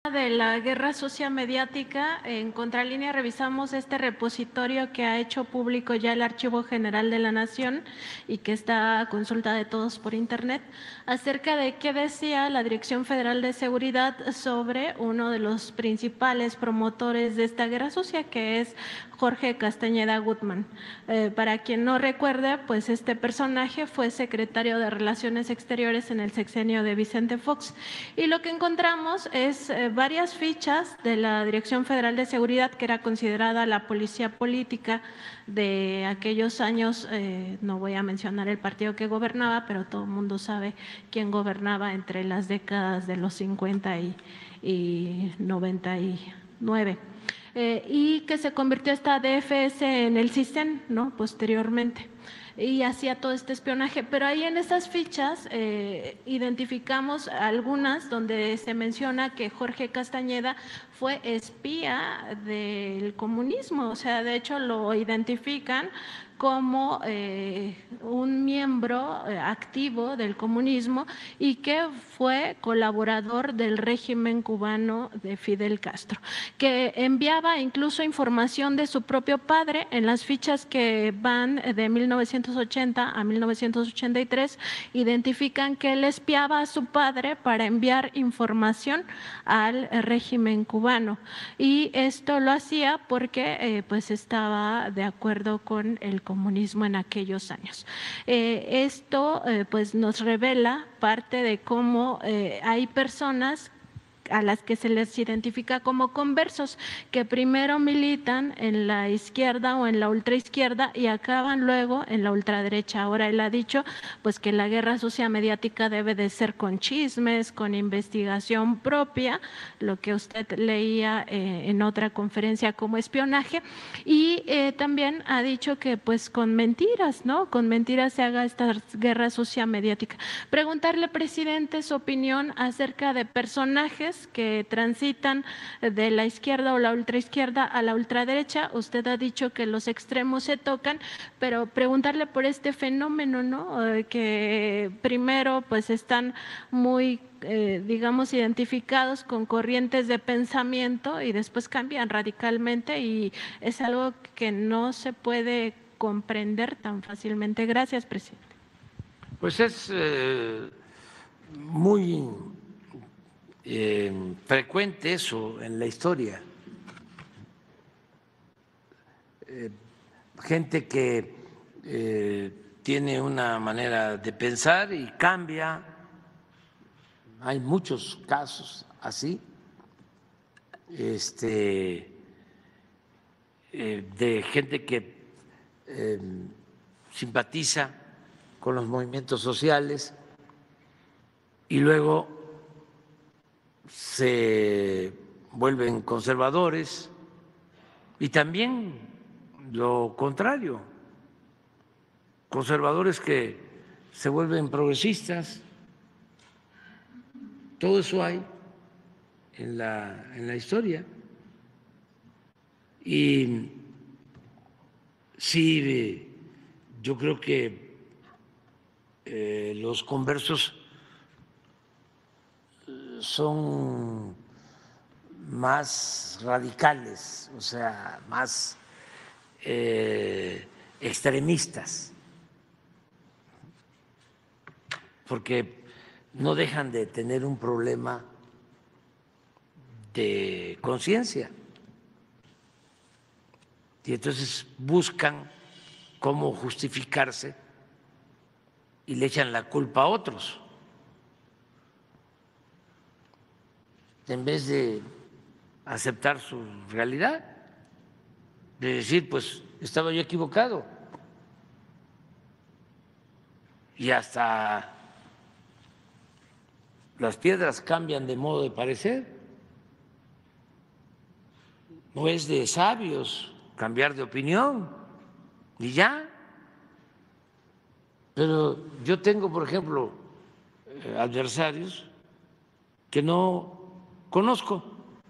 de la guerra sucia mediática, en Contralínea revisamos este repositorio que ha hecho público ya el Archivo General de la Nación y que está a consulta de todos por internet, acerca de qué decía la Dirección Federal de Seguridad sobre uno de los principales promotores de esta guerra sucia, que es Jorge Castañeda Gutmann. Para quien no recuerde, pues este personaje fue secretario de Relaciones Exteriores en el sexenio de Vicente Fox, y lo que encontramos es varias fichas de la Dirección Federal de Seguridad, que era considerada la policía política de aquellos años. No voy a mencionar el partido que gobernaba, pero todo el mundo sabe quién gobernaba entre las décadas de los 50 y 99. Y que se convirtió esta DFS en el CISEN, ¿no?, posteriormente, y hacía todo este espionaje. Pero ahí en esas fichas identificamos algunas donde se menciona que Jorge Castañeda fue espía del comunismo. O sea, de hecho lo identifican como un miembro activo del comunismo y que fue colaborador del régimen cubano de Fidel Castro, que enviaba incluso información de su propio padre. En las fichas que van de 1980 a 1983 identifican que él espiaba a su padre para enviar información al régimen cubano, y esto lo hacía porque pues estaba de acuerdo con el comunismo en aquellos años. Esto pues nos revela parte de cómo hay personas a las que se les identifica como conversos, que primero militan en la izquierda o en la ultraizquierda y acaban luego en la ultraderecha. Ahora él ha dicho pues que la guerra sucia mediática debe de ser con chismes, con investigación propia, lo que usted leía en otra conferencia como espionaje, y también ha dicho que pues con mentiras, ¿no? Con mentiras se haga esta guerra sucia mediática. Preguntarle, presidente, su opinión acerca de personajes que transitan de la izquierda o la ultraizquierda a la ultraderecha. Usted ha dicho que los extremos se tocan, pero preguntarle por este fenómeno, ¿no? Que primero pues están muy digamos identificados con corrientes de pensamiento y después cambian radicalmente, y es algo que no se puede comprender tan fácilmente. Gracias, presidente. Pues es muy frecuente eso en la historia. Gente que tiene una manera de pensar y cambia. Hay muchos casos así, de gente que simpatiza con los movimientos sociales y luego se vuelven conservadores, y también lo contrario, conservadores que se vuelven progresistas. Todo eso hay en la historia. Y sí, yo creo que los conversos son más radicales, o sea, más extremistas, porque no dejan de tener un problema de conciencia y entonces buscan cómo justificarse y le echan la culpa a otros, en vez de aceptar su realidad, de decir, pues estaba yo equivocado. Y hasta las piedras cambian de modo de parecer. No es de sabios cambiar de opinión y ya. Pero yo tengo, por ejemplo, adversarios que no conozco,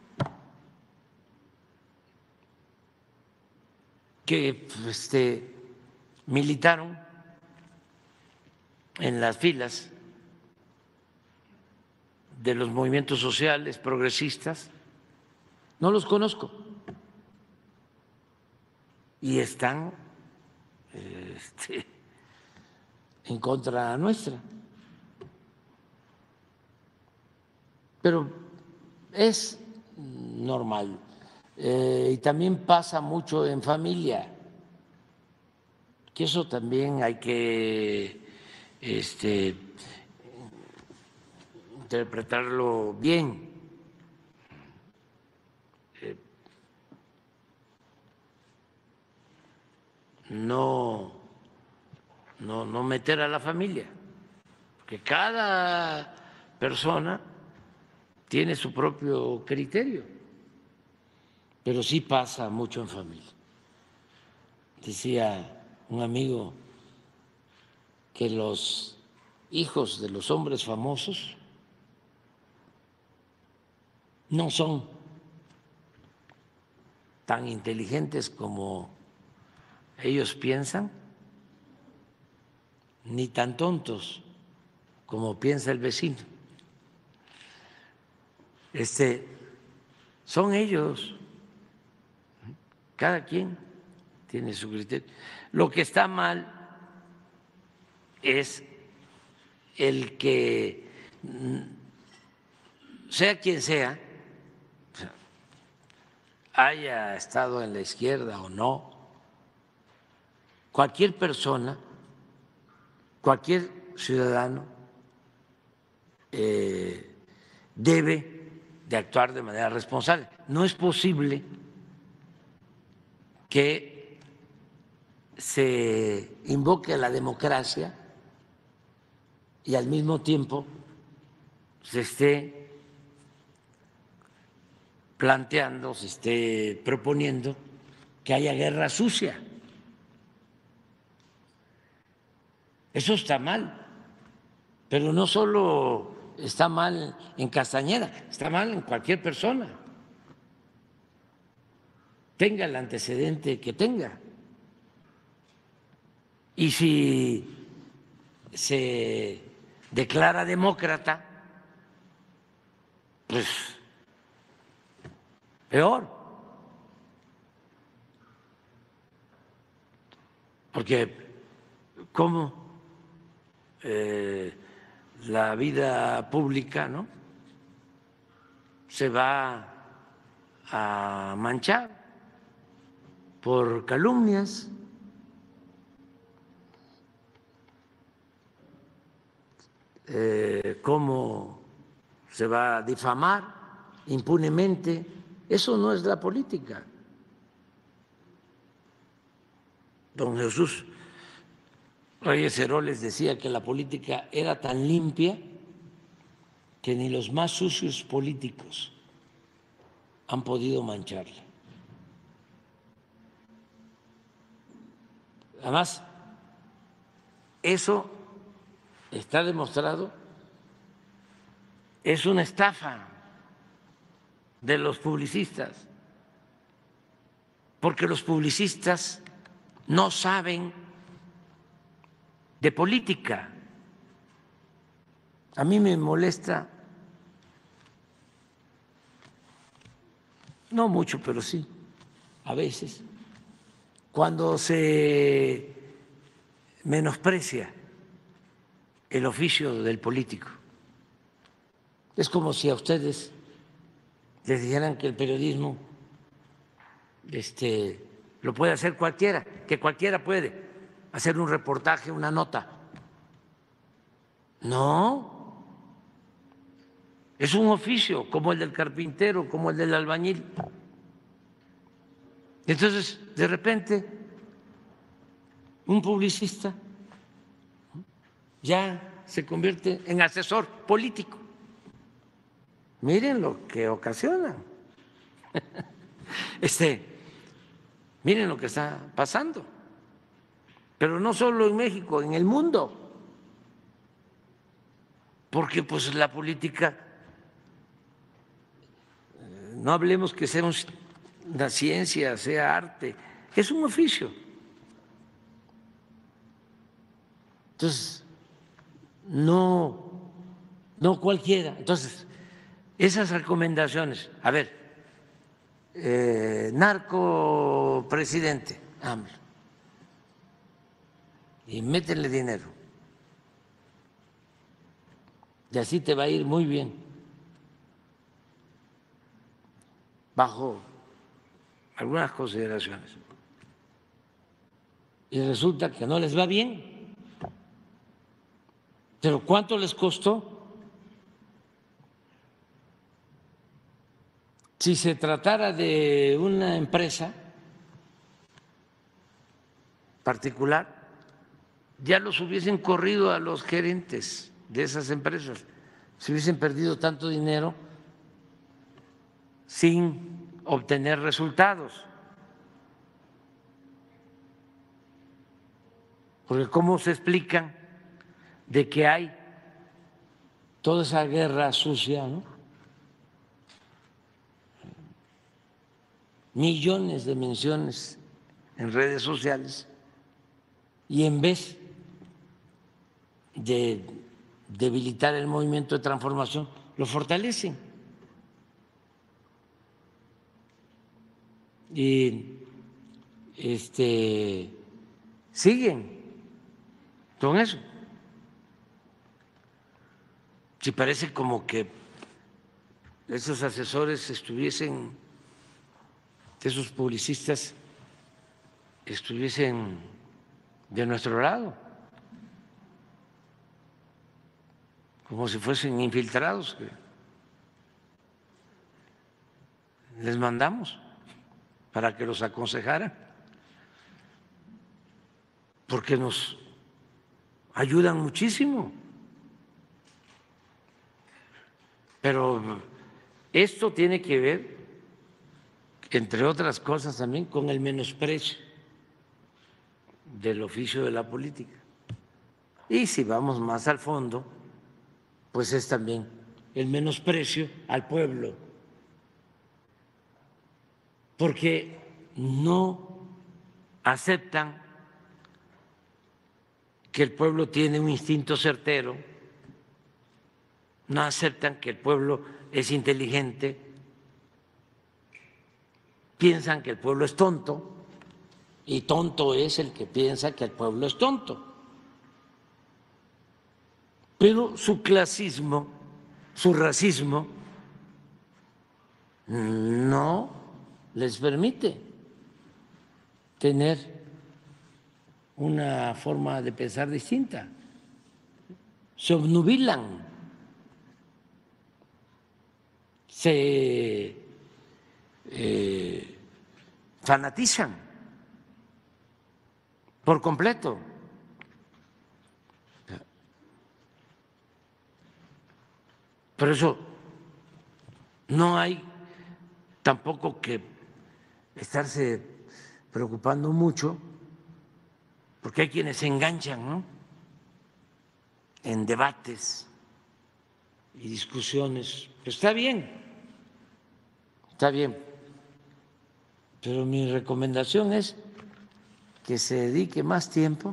que militaron en las filas de los movimientos sociales progresistas, no los conozco y están en contra nuestra. Pero es normal y también pasa mucho en familia, que eso también hay que interpretarlo bien. No meter a la familia, porque cada persona tiene su propio criterio, pero sí pasa mucho en familia. Decía un amigo que los hijos de los hombres famosos no son tan inteligentes como ellos piensan, ni tan tontos como piensa el vecino. Son ellos, cada quien tiene su criterio. Lo que está mal es el que, sea quien sea, haya estado en la izquierda o no, cualquier persona, cualquier ciudadano debe de actuar de manera responsable. No es posible que se invoque a la democracia y al mismo tiempo se esté planteando, se esté proponiendo que haya guerra sucia. Eso está mal, pero no solo está mal en Castañeda, está mal en cualquier persona, tenga el antecedente que tenga. Y si se declara demócrata, pues peor, porque ¿cómo la vida pública, ¿no?, se va a manchar por calumnias? ¿Cómo se va a difamar impunemente? Eso no es la política. Don Jesús Reyes Heroles decía que la política era tan limpia que ni los más sucios políticos han podido mancharla. Además, eso está demostrado, es una estafa de los publicistas, porque los publicistas no saben de política. A mí me molesta, no mucho, pero sí, a veces, cuando se menosprecia el oficio del político. Es como si a ustedes les dijeran que el periodismo lo puede hacer cualquiera, que cualquiera puede hacer un reportaje, una nota. No, es un oficio como el del carpintero, como el del albañil. Entonces, de repente, un publicista ya se convierte en asesor político. Miren lo que ocasiona. Miren lo que está pasando. Pero no solo en México, en el mundo. Porque pues la política, no hablemos que sea una ciencia, sea arte, es un oficio. Entonces, no no cualquiera. Entonces, esas recomendaciones, a ver, narco presidente, AMLO, y métele dinero, y así te va a ir muy bien, bajo algunas consideraciones. Y resulta que no les va bien. ¿Pero cuánto les costó? Si se tratara de una empresa particular, ya los hubiesen corrido a los gerentes de esas empresas, se hubiesen perdido tanto dinero sin obtener resultados. Porque ¿cómo se explican de que hay toda esa guerra sucia, ¿no? Millones de menciones en redes sociales, y en vez de debilitar el movimiento de transformación, lo fortalecen? Y siguen con eso. Si parece como que esos asesores estuviesen, esos publicistas estuviesen de nuestro lado, como si fuesen infiltrados que les mandamos para que los aconsejaran, porque nos ayudan muchísimo. Pero esto tiene que ver, entre otras cosas, también con el menosprecio del oficio de la política. Y si vamos más al fondo, pues es también el menosprecio al pueblo, porque no aceptan que el pueblo tiene un instinto certero, no aceptan que el pueblo es inteligente, piensan que el pueblo es tonto, y tonto es el que piensa que el pueblo es tonto. Pero su clasismo, su racismo, no les permite tener una forma de pensar distinta. Se obnubilan, se fanatizan por completo. Por eso no hay tampoco que estarse preocupando mucho, porque hay quienes se enganchan, ¿no?, en debates y discusiones. Pues está bien, pero mi recomendación es que se dedique más tiempo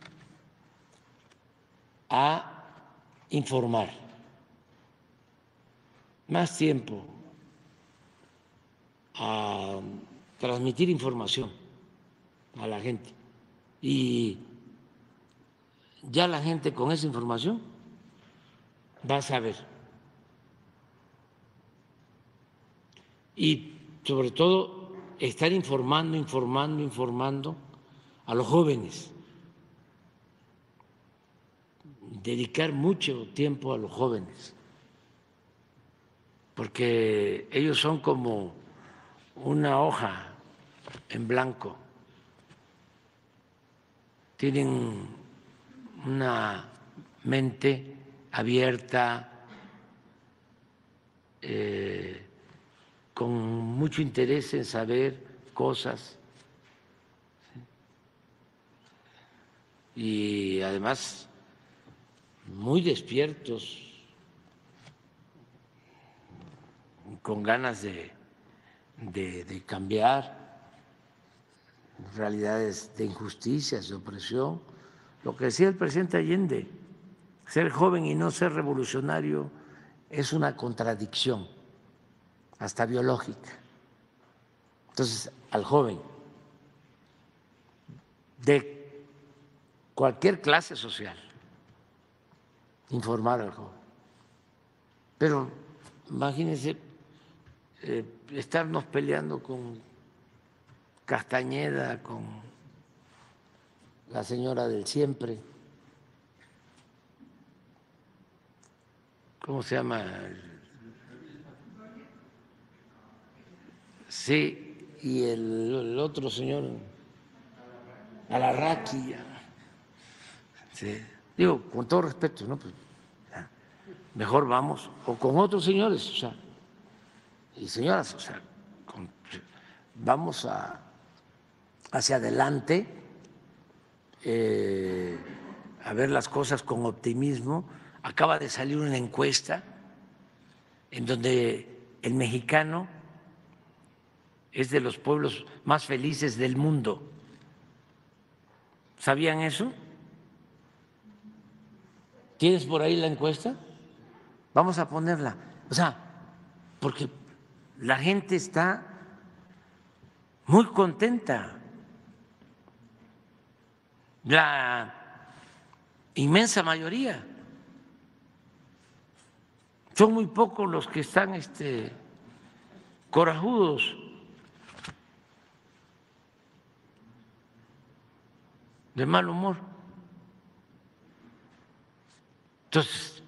a informar, más tiempo a transmitir información a la gente, y ya la gente con esa información va a saber. Y sobre todo estar informando a los jóvenes, dedicar mucho tiempo a los jóvenes, porque ellos son como una hoja en blanco, tienen una mente abierta, con mucho interés en saber cosas, y además muy despiertos, con ganas de cambiar realidades de injusticias, de opresión. Lo que decía el presidente Allende, Ser joven y no ser revolucionario es una contradicción, hasta biológica. Entonces, al joven de cualquier clase social, informar al joven. Pero imagínense estarnos peleando con Castañeda, con la señora del siempre, ¿cómo se llama? Sí, y el otro señor, Alarraqui. Sí. Digo, con todo respeto, ¿no? Pues, mejor vamos, o con otros señores, o sea, y señoras, o sea, vamos hacia adelante, a ver las cosas con optimismo. Acaba de salir una encuesta en donde el mexicano es de los pueblos más felices del mundo. ¿Sabían eso? ¿Tienes por ahí la encuesta? Vamos a ponerla. O sea, porque la gente está muy contenta. La inmensa mayoría. Son muy pocos los que están corajudos, de mal humor. Entonces,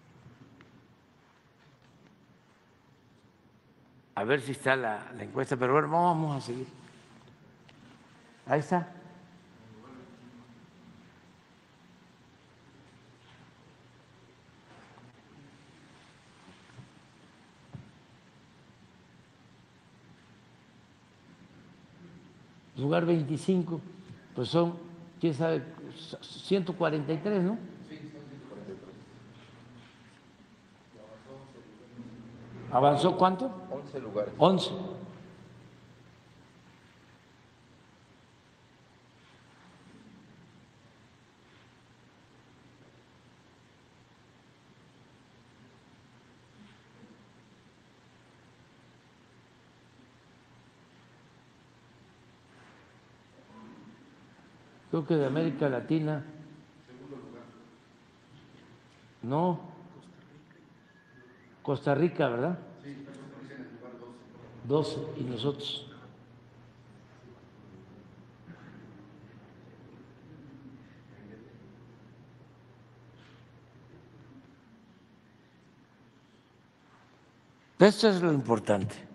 a ver si está la encuesta, pero bueno, vamos a seguir. Ahí está. Lugar 25, pues son, quién sabe, 143, ¿no? ¿Avanzó cuánto? 11 lugares. 11. Creo que de América Latina. Segundo lugar. No. Costa Rica, ¿verdad? Sí, Costa Rica en el lugar 12. 12 y nosotros. Esto es lo importante.